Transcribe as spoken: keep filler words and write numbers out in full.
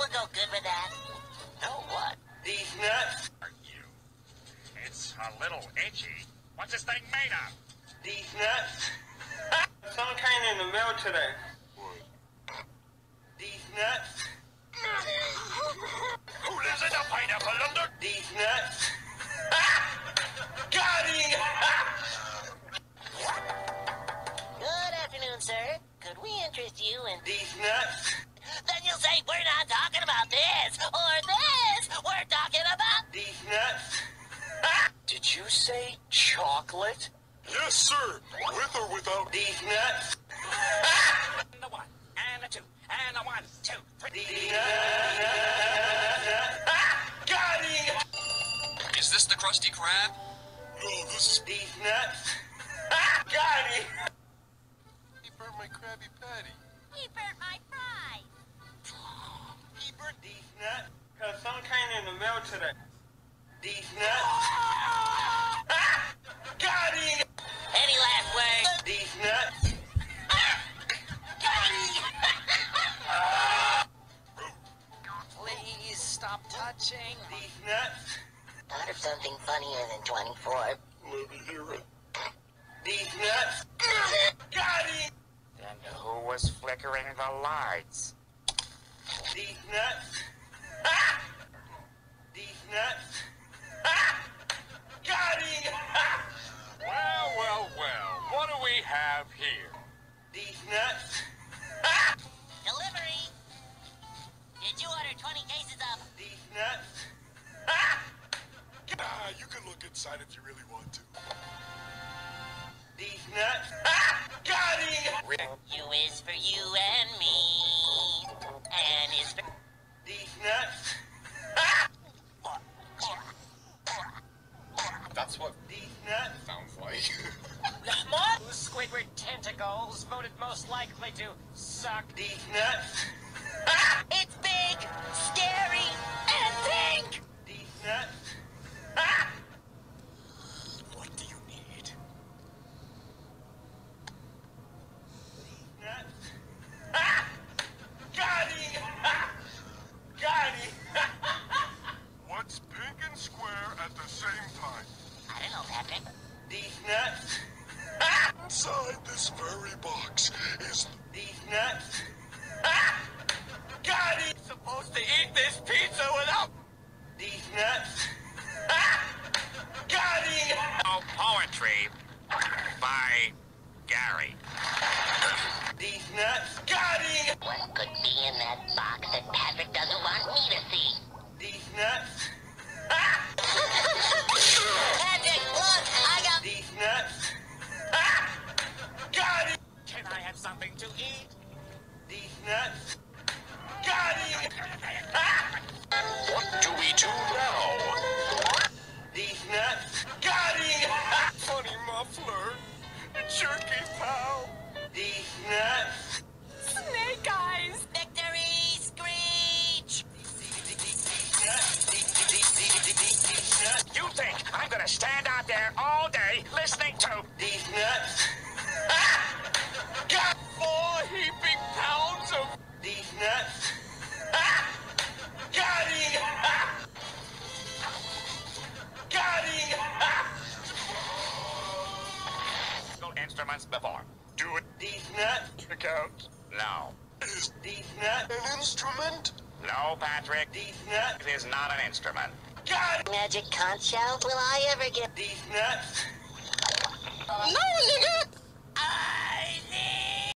will go good with that. No what? Dees Nuts. Are you? It's a little itchy. What's this thing made of? Dees Nuts. Someone came in the mail today. What? Dees Nuts. Who lives in a pineapple under? Dees Nuts. Got him! Good afternoon, sir. Could we interest you in... Dees Nuts. Then you'll say, we're not talking about this, or this. We're talking about... Dees Nuts. Did you say chocolate? Yes, sir. With or without? Dees Nuts. And a one, and a two, and a one, two, three. Dees Nuts. Got him! Is this the Krusty Krab? No, this is... Dees Nuts. Got him! He burnt my Krabby Patty. He burnt my fries. He burnt Dees Nuts. Cause someone came in the mail today. Dees Nuts. Got him! Any last words? Dees Nuts. Got him! Please stop touching. Dees Nuts. Thought of something funnier than twenty-four. Let me hear it. Dees Nuts. Got him! And who was flickering the lights? Dees Nuts. Dees Nuts. Got him! Well, well, well. What do we have here? Dees Nuts. Delivery. Did you order twenty cases of... Dees Nuts. Ah, you can look inside if you really want to. Dees Nuts. Got him! You is for you and me. And is for... Dees Nuts. That's what Dees Nuts. sounds like. Squidward tentacles voted most likely to suck. Dees Nuts. It's big, scary, and pink. Dees Nuts. What do you need? Nuts. Got him! Got him! What's pink and square at the same time? I don't know, Patrick. Dees Nuts. Inside this very box is... Dees Nuts. Got him! Supposed to eat this pizza without... Dees Nuts. Got him! Oh, poetry by Gary. These nuts. Got him! What could be in that box that Patrick doesn't want me to see? These nuts. Patrick, look, I got... These nuts. Got him! Can I have something to eat? These nuts. Got him! What do we do now? These nuts. Got him! Funny muffler. Jerky pal. These nuts. Snake eyes! Victory! Screech! You think I'm gonna stand out there all day listening to These nuts. got four heaping pounds of These nuts. Got him! Got him! instruments before? Do it. These nuts. Check out. No. These nuts. An instrument? No, Patrick. These nuts. It is not an instrument. Got him! Magic conch shell? Will I ever get... These nuts.